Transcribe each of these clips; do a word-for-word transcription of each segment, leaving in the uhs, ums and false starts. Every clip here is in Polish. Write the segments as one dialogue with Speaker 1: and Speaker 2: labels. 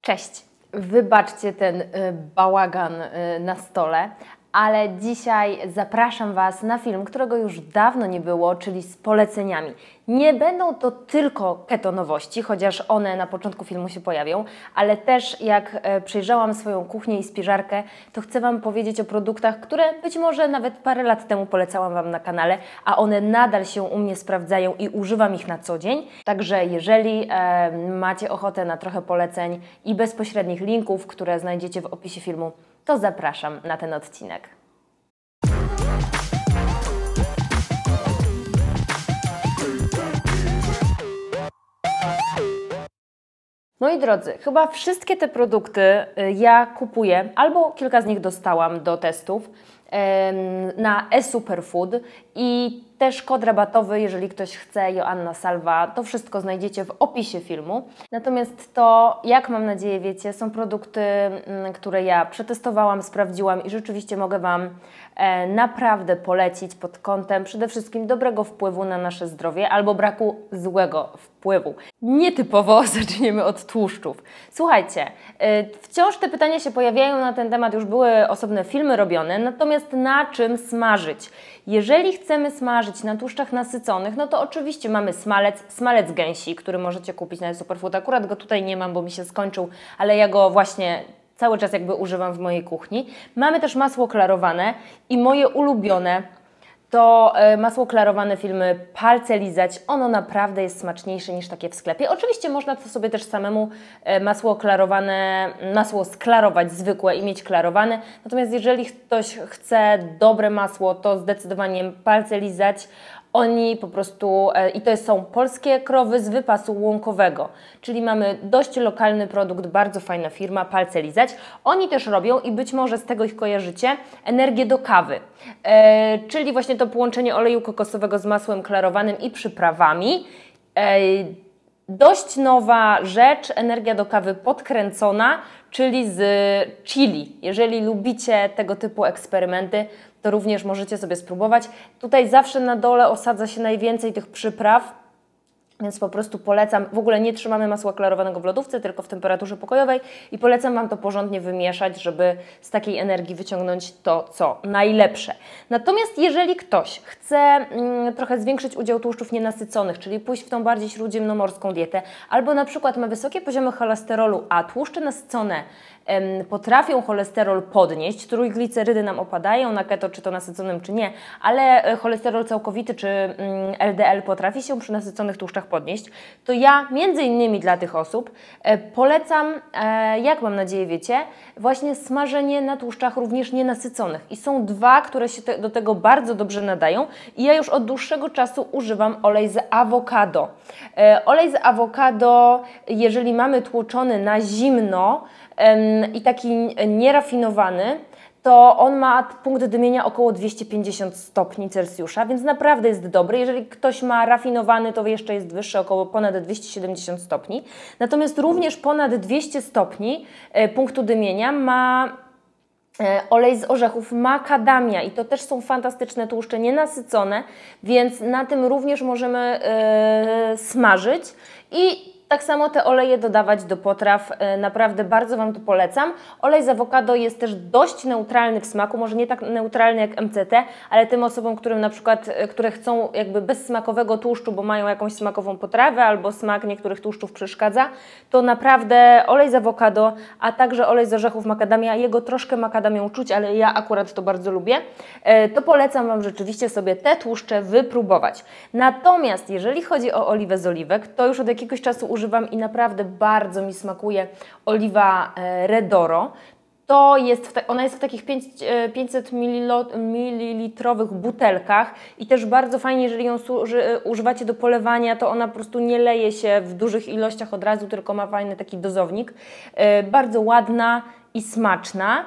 Speaker 1: Cześć! Wybaczcie ten y, bałagan y, na stole, ale dzisiaj zapraszam Was na film, którego już dawno nie było, czyli z poleceniami. Nie będą to tylko keto nowości, chociaż one na początku filmu się pojawią, ale też jak e, przejrzałam swoją kuchnię i spiżarkę, to chcę Wam powiedzieć o produktach, które być może nawet parę lat temu polecałam Wam na kanale, a one nadal się u mnie sprawdzają i używam ich na co dzień. Także jeżeli e, macie ochotę na trochę poleceń i bezpośrednich linków, które znajdziecie w opisie filmu, to zapraszam na ten odcinek. Moi drodzy, chyba wszystkie te produkty ja kupuję, albo kilka z nich dostałam do testów na eSuperfood i też kod rabatowy, jeżeli ktoś chce, Joanna Salwa, to wszystko znajdziecie w opisie filmu. Natomiast to, jak mam nadzieję wiecie, są produkty, które ja przetestowałam, sprawdziłam i rzeczywiście mogę Wam e, naprawdę polecić pod kątem przede wszystkim dobrego wpływu na nasze zdrowie albo braku złego wpływu. Nietypowo zaczniemy od tłuszczów. Słuchajcie, e, wciąż te pytania się pojawiają na ten temat, już były osobne filmy robione, natomiast na czym smażyć? Jeżeli chcemy smażyć na tłuszczach nasyconych, no to oczywiście mamy smalec, smalec gęsi, który możecie kupić na eSuperfood. Akurat go tutaj nie mam, bo mi się skończył, ale ja go właśnie cały czas jakby używam w mojej kuchni. Mamy też masło klarowane i moje ulubione to masło klarowane firmy Palce Lizać. Ono naprawdę jest smaczniejsze niż takie w sklepie. Oczywiście można to sobie też samemu masło klarowane, masło sklarować zwykłe i mieć klarowane. Natomiast jeżeli ktoś chce dobre masło, to zdecydowanie Palce Lizać. Oni po prostu, i to są polskie krowy z wypasu łąkowego, czyli mamy dość lokalny produkt, bardzo fajna firma, Palce Lizać. Oni też robią, i być może z tego ich kojarzycie, energię do kawy, e, czyli właśnie to połączenie oleju kokosowego z masłem klarowanym i przyprawami. E, dość nowa rzecz, energia do kawy podkręcona, czyli z chili. Jeżeli lubicie tego typu eksperymenty, to również możecie sobie spróbować. Tutaj zawsze na dole osadza się najwięcej tych przypraw, więc po prostu polecam. W ogóle nie trzymamy masła klarowanego w lodówce, tylko w temperaturze pokojowej i polecam Wam to porządnie wymieszać, żeby z takiej energii wyciągnąć to, co najlepsze. Natomiast jeżeli ktoś chce mm, trochę zwiększyć udział tłuszczów nienasyconych, czyli pójść w tą bardziej śródziemnomorską dietę, albo na przykład ma wysokie poziomy cholesterolu, a tłuszcze nasycone em, potrafią cholesterol podnieść, trójglicerydy nam opadają na keto, czy to nasyconym, czy nie, ale cholesterol całkowity, czy mm, L D L potrafi się przy nasyconych tłuszczach podnieść, to ja między innymi dla tych osób e, polecam, e, jak mam nadzieję wiecie, właśnie smażenie na tłuszczach również nienasyconych. I są dwa, które się te, do tego bardzo dobrze nadają i ja już od dłuższego czasu używam olej z awokado. E, olej z awokado, jeżeli mamy tłoczony na zimno e, i taki nierafinowany, to on ma punkt dymienia około dwieście pięćdziesiąt stopni Celsjusza, więc naprawdę jest dobry. Jeżeli ktoś ma rafinowany, to jeszcze jest wyższy, około ponad dwieście siedemdziesiąt stopni. Natomiast również ponad dwieście stopni e, punktu dymienia ma e, olej z orzechów makadamia i to też są fantastyczne tłuszcze nienasycone, więc na tym również możemy e, smażyć i tak samo te oleje dodawać do potraw, naprawdę bardzo Wam to polecam. Olej z awokado jest też dość neutralny w smaku, może nie tak neutralny jak M C T, ale tym osobom, którym na przykład, które chcą jakby bezsmakowego tłuszczu, bo mają jakąś smakową potrawę albo smak niektórych tłuszczów przeszkadza, to naprawdę olej z awokado, a także olej z orzechów makadamia, jego troszkę makadamią czuć, ale ja akurat to bardzo lubię, to polecam Wam rzeczywiście sobie te tłuszcze wypróbować. Natomiast jeżeli chodzi o oliwę z oliwek, to już od jakiegoś czasu używam i naprawdę bardzo mi smakuje oliwa Redoro. To jest, ona jest w takich pięćset mililitrowych butelkach i też bardzo fajnie, jeżeli ją używacie do polewania, to ona po prostu nie leje się w dużych ilościach od razu, tylko ma fajny taki dozownik. Bardzo ładna i smaczna,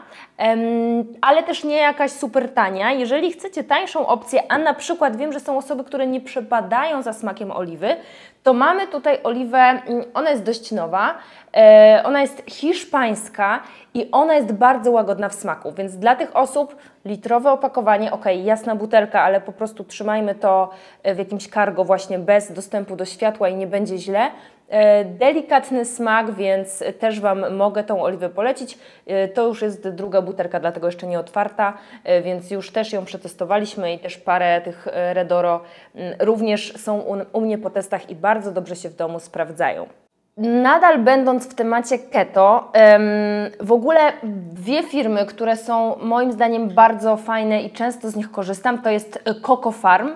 Speaker 1: ale też nie jakaś super tania. Jeżeli chcecie tańszą opcję, a na przykład wiem, że są osoby, które nie przepadają za smakiem oliwy, to mamy tutaj oliwę, ona jest dość nowa, ona jest hiszpańska i ona jest bardzo łagodna w smaku, więc dla tych osób litrowe opakowanie, ok, jasna butelka, ale po prostu trzymajmy to w jakimś cargo właśnie bez dostępu do światła i nie będzie źle. Delikatny smak, więc też Wam mogę tą oliwę polecić. To już jest druga butelka, dlatego jeszcze nie otwarta, więc już też ją przetestowaliśmy i też parę tych Redoro również są u mnie po testach i bardzo dobrze się w domu sprawdzają. Nadal będąc w temacie keto, w ogóle dwie firmy, które są moim zdaniem bardzo fajne i często z nich korzystam, to jest Coco Farm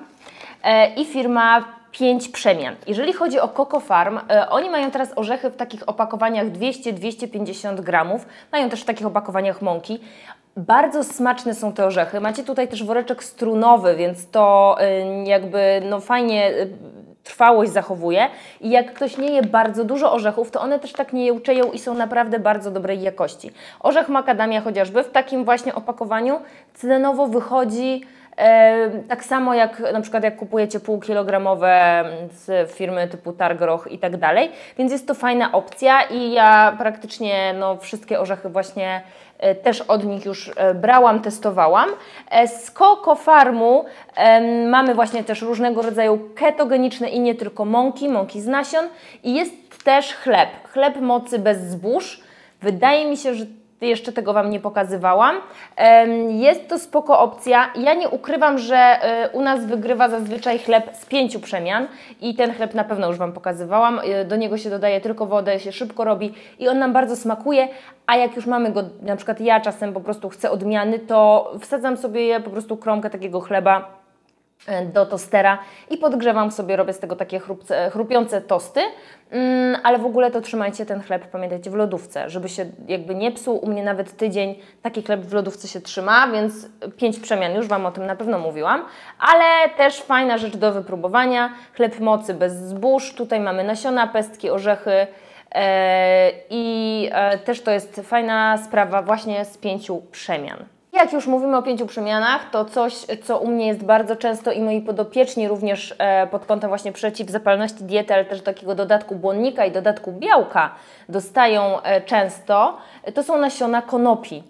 Speaker 1: i firma pięć Przemian. Jeżeli chodzi o Coco Farm, oni mają teraz orzechy w takich opakowaniach dwieście do dwustu pięćdziesięciu gramów, mają też w takich opakowaniach mąki. Bardzo smaczne są te orzechy. Macie tutaj też woreczek strunowy, więc to jakby no fajnie trwałość zachowuje i jak ktoś nie je bardzo dużo orzechów, to one też tak nie jełczeją i są naprawdę bardzo dobrej jakości. Orzech makadamia chociażby w takim właśnie opakowaniu cenowo wychodzi e, tak samo jak na przykład jak kupujecie półkilogramowe z firmy typu Targroch i tak dalej, więc jest to fajna opcja i ja praktycznie no, wszystkie orzechy właśnie też od nich już brałam, testowałam. Z Coco Farmu mamy właśnie też różnego rodzaju ketogeniczne i nie tylko mąki, mąki z nasion i jest też chleb, chleb mocy bez zbóż. Wydaje mi się, że jeszcze tego Wam nie pokazywałam. Jest to spoko opcja. Ja nie ukrywam, że u nas wygrywa zazwyczaj chleb z pięciu przemian i ten chleb na pewno już Wam pokazywałam. Do niego się dodaje tylko wodę, się szybko robi i on nam bardzo smakuje, a jak już mamy go, na przykład ja czasem po prostu chcę odmiany, to wsadzam sobie po prostu kromkę takiego chleba do tostera i podgrzewam sobie, robię z tego takie chrupce, chrupiące tosty, mm, ale w ogóle to trzymajcie ten chleb, pamiętajcie, w lodówce, żeby się jakby nie psuł. U mnie nawet tydzień taki chleb w lodówce się trzyma, więc pięć przemian, już Wam o tym na pewno mówiłam, ale też fajna rzecz do wypróbowania, chleb mocy bez zbóż, tutaj mamy nasiona, pestki, orzechy e, i e, też to jest fajna sprawa właśnie z pięciu przemian. Jak już mówimy o pięciu przemianach, to coś, co u mnie jest bardzo często i moi podopieczni również e, pod kątem właśnie przeciwzapalności diety, ale też takiego dodatku błonnika i dodatku białka dostają e, często, to są nasiona konopi.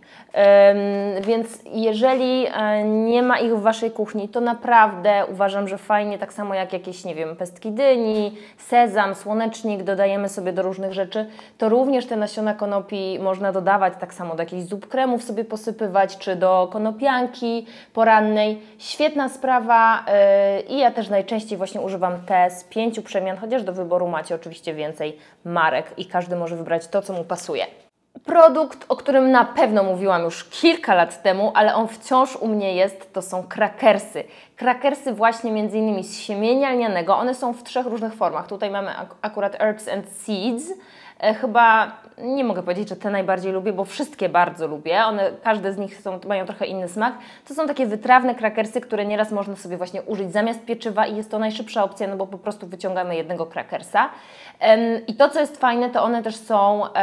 Speaker 1: Ym, więc jeżeli e, nie ma ich w Waszej kuchni, to naprawdę uważam, że fajnie, tak samo jak jakieś, nie wiem, pestki dyni, sezam, słonecznik, dodajemy sobie do różnych rzeczy, to również te nasiona konopi można dodawać, tak samo do jakichś zup kremów sobie posypywać, czy do konopianki porannej. Świetna sprawa yy, i ja też najczęściej właśnie używam te z pięciu przemian, chociaż do wyboru macie oczywiście więcej marek i każdy może wybrać to, co mu pasuje. Produkt, o którym na pewno mówiłam już kilka lat temu, ale on wciąż u mnie jest, to są krakersy. Krakersy właśnie między innymi z siemienia lnianego, one są w trzech różnych formach. Tutaj mamy ak akurat Herbs and Seeds. E, chyba nie mogę powiedzieć, że te najbardziej lubię, bo wszystkie bardzo lubię. One, każde z nich są, mają trochę inny smak. To są takie wytrawne krakersy, które nieraz można sobie właśnie użyć zamiast pieczywa i jest to najszybsza opcja, no bo po prostu wyciągamy jednego krakersa. Um, I to, co jest fajne, to one też są um,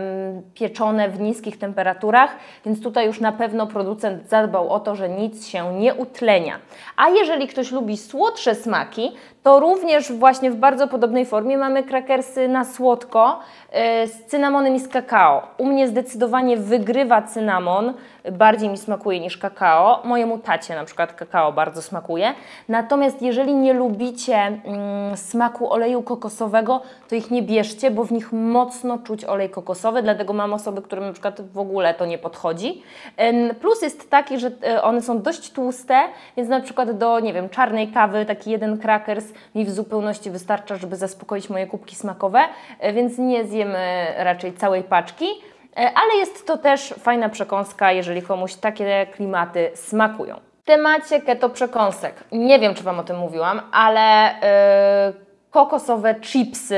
Speaker 1: pieczone w niskich temperaturach, więc tutaj już na pewno producent zadbał o to, że nic się nie utlenia. A jeżeli ktoś lubi słodsze smaki, to również właśnie w bardzo podobnej formie mamy krakersy na słodko yy, z cynamonem i z kakao. U mnie zdecydowanie wygrywa cynamon, bardziej mi smakuje niż kakao. Mojemu tacie na przykład kakao bardzo smakuje. Natomiast jeżeli nie lubicie mm, smaku oleju kokosowego, to ich nie bierzcie, bo w nich mocno czuć olej kokosowy, dlatego mam osoby, którym na przykład w ogóle to nie podchodzi. Yy, plus jest taki, że yy, one są dość tłuste, więc na przykład do, nie wiem, czarnej kawy taki jeden krakers mi w zupełności wystarcza, żeby zaspokoić moje kubki smakowe, yy, więc nie zjemy raczej całej paczki. Ale jest to też fajna przekąska, jeżeli komuś takie klimaty smakują. W temacie keto przekąsek, nie wiem, czy Wam o tym mówiłam, ale yy, kokosowe chipsy,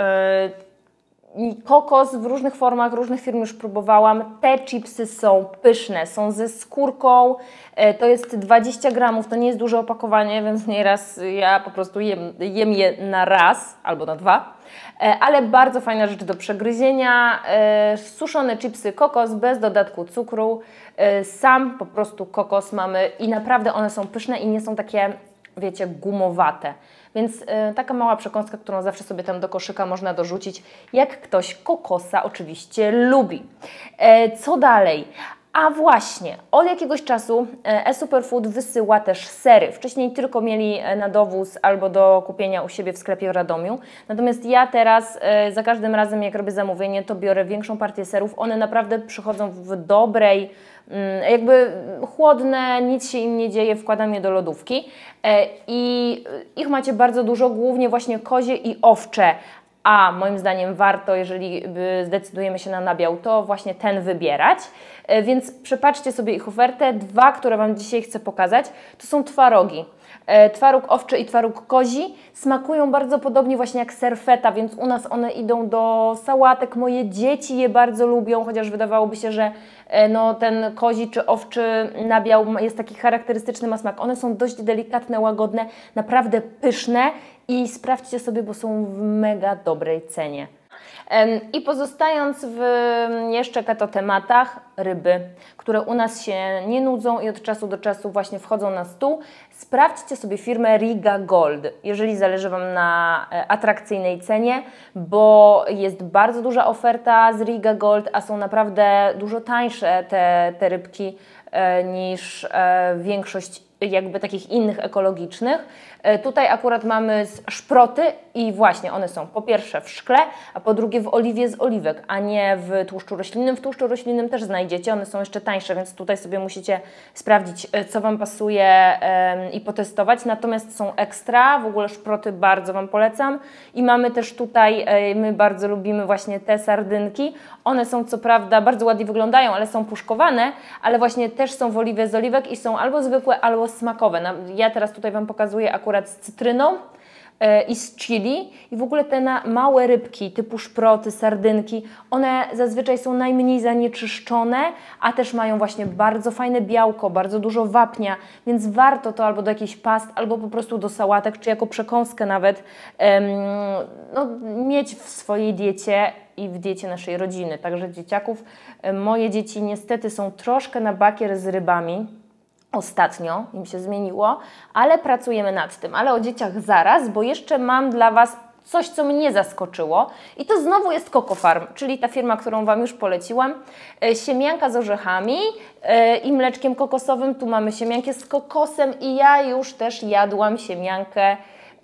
Speaker 1: yy, kokos w różnych formach, różnych firm już próbowałam. Te chipsy są pyszne, są ze skórką, yy, to jest dwadzieścia gramów, to nie jest duże opakowanie, więc nieraz ja po prostu jem, jem je na raz albo na dwa. Ale bardzo fajna rzecz do przegryzienia, suszone chipsy kokos bez dodatku cukru, sam po prostu kokos mamy i naprawdę one są pyszne i nie są takie, wiecie, gumowate. Więc taka mała przekąska, którą zawsze sobie tam do koszyka można dorzucić, jak ktoś kokosa oczywiście lubi. Co dalej? A właśnie, od jakiegoś czasu eSuperfood wysyła też sery. Wcześniej tylko mieli na dowóz albo do kupienia u siebie w sklepie w Radomiu. Natomiast ja teraz za każdym razem, jak robię zamówienie, to biorę większą partię serów. One naprawdę przychodzą w dobrej, jakby chłodne, nic się im nie dzieje, wkładam je do lodówki. I ich macie bardzo dużo, głównie właśnie kozie i owcze. A moim zdaniem warto, jeżeli zdecydujemy się na nabiał, to właśnie ten wybierać. Więc przepatrzcie sobie ich ofertę. Dwa, które Wam dzisiaj chcę pokazać, to są twarogi. Twaróg owczy i twaróg kozi smakują bardzo podobnie właśnie jak serfeta, więc u nas one idą do sałatek. Moje dzieci je bardzo lubią, chociaż wydawałoby się, że no, ten kozi czy owczy nabiał jest taki charakterystyczny, ma smak. One są dość delikatne, łagodne, naprawdę pyszne i sprawdźcie sobie, bo są w mega dobrej cenie. I pozostając w jeszcze keto tematach, ryby, które u nas się nie nudzą i od czasu do czasu właśnie wchodzą na stół, sprawdźcie sobie firmę Riga Gold, jeżeli zależy Wam na atrakcyjnej cenie, bo jest bardzo duża oferta z Riga Gold, a są naprawdę dużo tańsze te, te rybki e, niż e, większość jakby takich innych ekologicznych. Tutaj akurat mamy szproty i właśnie one są po pierwsze w szkle, a po drugie w oliwie z oliwek, a nie w tłuszczu roślinnym. W tłuszczu roślinnym też znajdziecie, one są jeszcze tańsze, więc tutaj sobie musicie sprawdzić, co Wam pasuje i potestować. Natomiast są ekstra, w ogóle szproty bardzo Wam polecam. I mamy też tutaj, my bardzo lubimy właśnie te sardynki. One są co prawda, bardzo ładnie wyglądają, ale są puszkowane, ale właśnie też są w oliwie z oliwek i są albo zwykłe, albo smakowe. Ja teraz tutaj Wam pokazuję akurat z cytryną yy, i z chili i w ogóle te na małe rybki typu szproty, sardynki, one zazwyczaj są najmniej zanieczyszczone, a też mają właśnie bardzo fajne białko, bardzo dużo wapnia, więc warto to albo do jakichś past, albo po prostu do sałatek, czy jako przekąskę nawet yy, no, mieć w swojej diecie i w diecie naszej rodziny, także dzieciaków. Yy, moje dzieci niestety są troszkę na bakier z rybami. Ostatnio im się zmieniło, ale pracujemy nad tym. Ale o dzieciach zaraz, bo jeszcze mam dla Was coś, co mnie zaskoczyło. I to znowu jest Coco Farm, czyli ta firma, którą Wam już poleciłam. Siemianka z orzechami i mleczkiem kokosowym. Tu mamy siemiankę z kokosem i ja już też jadłam siemiankę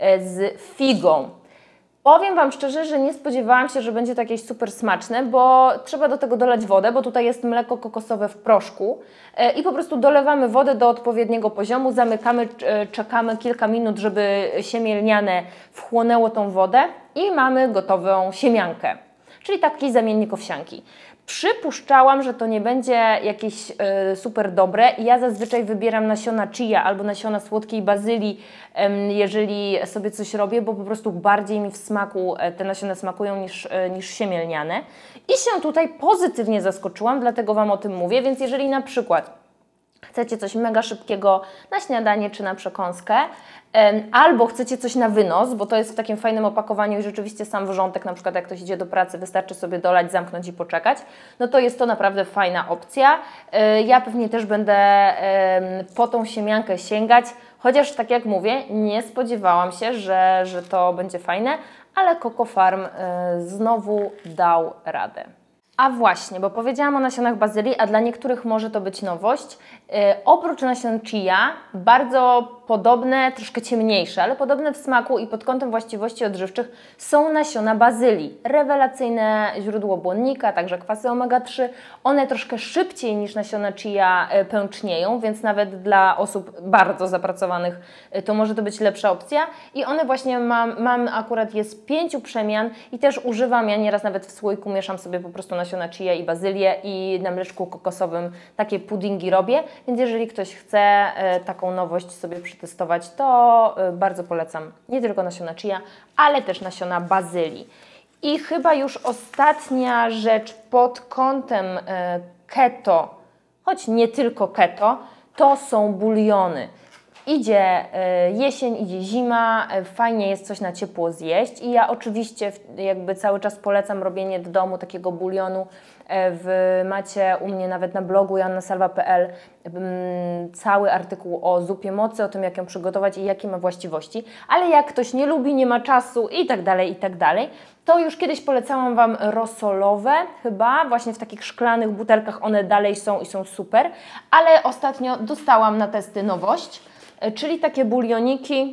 Speaker 1: z figą. Powiem Wam szczerze, że nie spodziewałam się, że będzie to jakieś super smaczne, bo trzeba do tego dolać wodę, bo tutaj jest mleko kokosowe w proszku i po prostu dolewamy wodę do odpowiedniego poziomu, zamykamy, czekamy kilka minut, żeby siemię lniane wchłonęło tą wodę i mamy gotową siemiankę, czyli taki zamiennik owsianki. Przypuszczałam, że to nie będzie jakieś y, super dobre i ja zazwyczaj wybieram nasiona chia albo nasiona słodkiej bazylii, y, jeżeli sobie coś robię, bo po prostu bardziej mi w smaku y, te nasiona smakują niż, y, niż siemię lniane. I się tutaj pozytywnie zaskoczyłam, dlatego Wam o tym mówię, więc jeżeli na przykład chcecie coś mega szybkiego na śniadanie czy na przekąskę, albo chcecie coś na wynos, bo to jest w takim fajnym opakowaniu i rzeczywiście sam wrzątek, na przykład jak ktoś idzie do pracy, wystarczy sobie dolać, zamknąć i poczekać, no to jest to naprawdę fajna opcja. Ja pewnie też będę po tą siemiankę sięgać, chociaż tak jak mówię, nie spodziewałam się, że, że to będzie fajne, ale Coco Farm znowu dał radę. A właśnie, bo powiedziałam o nasionach bazylii, a dla niektórych może to być nowość. Yy, oprócz nasion chia, bardzo podobne, troszkę ciemniejsze, ale podobne w smaku i pod kątem właściwości odżywczych są nasiona bazylii. Rewelacyjne źródło błonnika, także kwasy omega trzy. One troszkę szybciej niż nasiona chia yy, pęcznieją, więc nawet dla osób bardzo zapracowanych yy, to może to być lepsza opcja. I one właśnie mam, mam akurat jest pięciu przemian i też używam, ja nieraz nawet w słoiku mieszam sobie po prostu nasiona chia i bazylię i na mleczku kokosowym takie puddingi robię, więc jeżeli ktoś chce e, taką nowość sobie przetestować, to e, bardzo polecam nie tylko nasiona chia, ale też nasiona bazylii. I chyba już ostatnia rzecz pod kątem e, keto, choć nie tylko keto, to są buliony. idzie jesień, idzie zima, fajnie jest coś na ciepło zjeść i ja oczywiście jakby cały czas polecam robienie do domu takiego bulionu. W, macie u mnie nawet na blogu joannasalwa kropka p l cały artykuł o zupie mocy, o tym jak ją przygotować i jakie ma właściwości, ale jak ktoś nie lubi, nie ma czasu i tak dalej, i tak dalej, to już kiedyś polecałam Wam rosolowe chyba, właśnie w takich szklanych butelkach one dalej są i są super, ale ostatnio dostałam na testy nowość, czyli takie bulioniki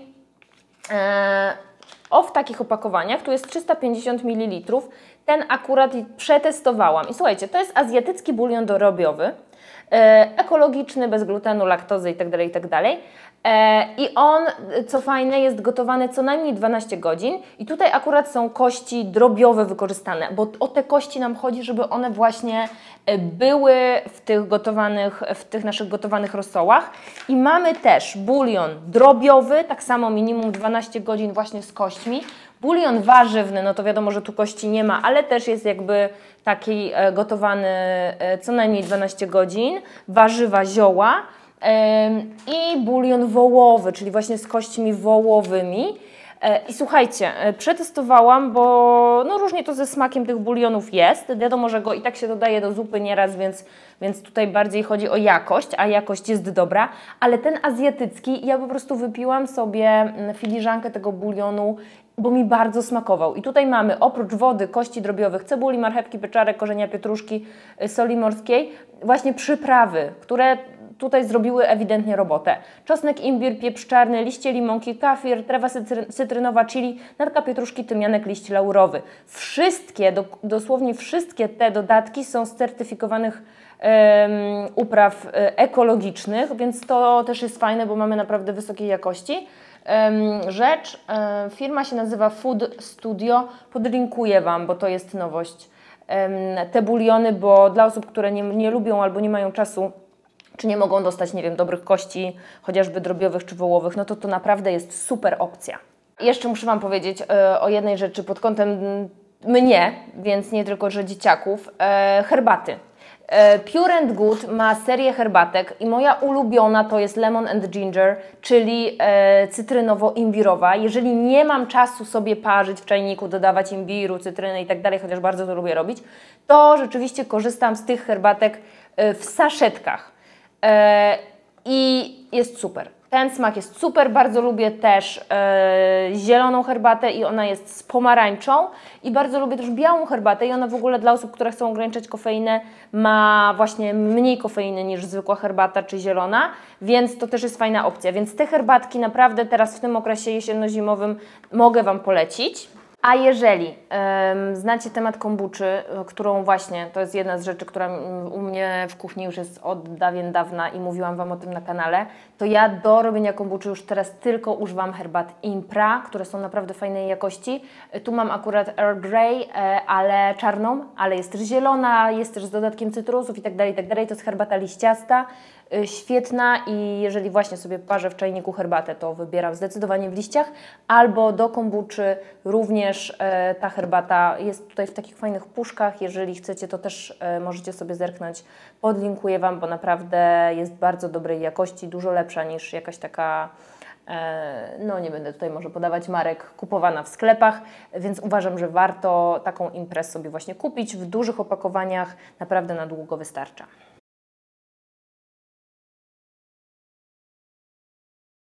Speaker 1: e, o w takich opakowaniach, tu jest trzysta pięćdziesiąt mililitrów, ten akurat przetestowałam i słuchajcie, to jest azjatycki bulion dorobiowy, e, ekologiczny, bez glutenu, laktozy itd., itd. E, I on, co fajne, jest gotowany co najmniej dwanaście godzin i tutaj akurat są kości drobiowe wykorzystane, bo o te kości nam chodzi, żeby one właśnie były w tych gotowanych, w tych naszych gotowanych rosołach. I mamy też bulion drobiowy, tak samo minimum dwanaście godzin właśnie z kośćmi. Bulion warzywny, no to wiadomo, że tu kości nie ma, ale też jest jakby taki gotowany co najmniej dwanaście godzin. Warzywa, zioła. I bulion wołowy, czyli właśnie z kośćmi wołowymi. I słuchajcie, przetestowałam, bo no różnie to ze smakiem tych bulionów jest. Wiadomo, że go i tak się dodaje do zupy nieraz, więc, więc tutaj bardziej chodzi o jakość, a jakość jest dobra. Ale ten azjatycki, ja po prostu wypiłam sobie filiżankę tego bulionu, bo mi bardzo smakował. I tutaj mamy oprócz wody, kości drobiowych, cebuli, marchewki, pieczarek, korzenia pietruszki, soli morskiej, właśnie przyprawy, które tutaj zrobiły ewidentnie robotę. Czosnek, imbir, pieprz czarny, liście limonki, kafir, trawa cytrynowa, chili, natka pietruszki, tymianek, liść laurowy. Wszystkie, do, dosłownie wszystkie te dodatki są z certyfikowanych um, upraw ekologicznych, więc to też jest fajne, bo mamy naprawdę wysokiej jakości um, rzecz. Um, firma się nazywa Food Studio. Podlinkuję Wam, bo to jest nowość. Um, te buliony, bo dla osób, które nie, nie lubią albo nie mają czasu, czy nie mogą dostać, nie wiem, dobrych kości, chociażby drobiowych czy wołowych, no to to naprawdę jest super opcja. Jeszcze muszę Wam powiedzieć e, o jednej rzeczy pod kątem mnie, więc nie tylko, że dzieciaków, e, herbaty. E, Pure and Good ma serię herbatek i moja ulubiona to jest Lemon and Ginger, czyli e, cytrynowo-imbirowa. Jeżeli nie mam czasu sobie parzyć w czajniku, dodawać imbiru, cytryny i tak dalej, chociaż bardzo to lubię robić, to rzeczywiście korzystam z tych herbatek e, w saszetkach. I jest super. Ten smak jest super, bardzo lubię też e, zieloną herbatę i ona jest z pomarańczą i bardzo lubię też białą herbatę i ona w ogóle dla osób, które chcą ograniczać kofeinę, ma właśnie mniej kofeiny niż zwykła herbata czy zielona, więc to też jest fajna opcja. Więc te herbatki naprawdę teraz w tym okresie jesienno-zimowym mogę Wam polecić. A jeżeli um, znacie temat kombuczy, którą właśnie, to jest jedna z rzeczy, która u mnie w kuchni już jest od dawien dawna i mówiłam Wam o tym na kanale, to ja do robienia kombuczy już teraz tylko używam herbat Impra, które są naprawdę fajnej jakości. Tu mam akurat Earl Grey, ale czarną, ale jest też zielona, jest też z dodatkiem cytrusów i tak dalej, i tak dalej. To jest herbata liściasta, świetna i jeżeli właśnie sobie parzę w czajniku herbatę, to wybieram zdecydowanie w liściach, albo do kombuczy również e, ta herbata jest tutaj w takich fajnych puszkach, jeżeli chcecie, to też e, możecie sobie zerknąć, podlinkuję Wam, bo naprawdę jest bardzo dobrej jakości, dużo lepsza niż jakaś taka, e, no nie będę tutaj może podawać marek, kupowana w sklepach, więc uważam, że warto taką imprezę sobie właśnie kupić w dużych opakowaniach, naprawdę na długo wystarcza.